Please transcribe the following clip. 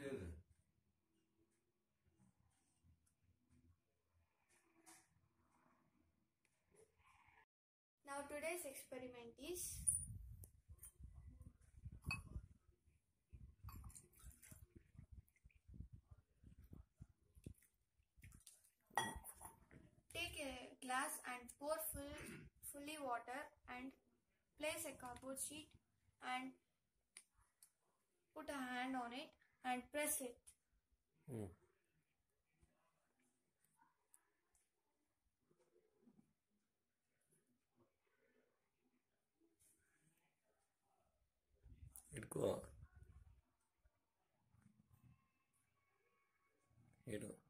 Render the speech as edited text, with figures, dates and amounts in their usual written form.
Now today's experiment is take a glass and pour fully water and place a cardboard sheet and put a hand on it and press it. It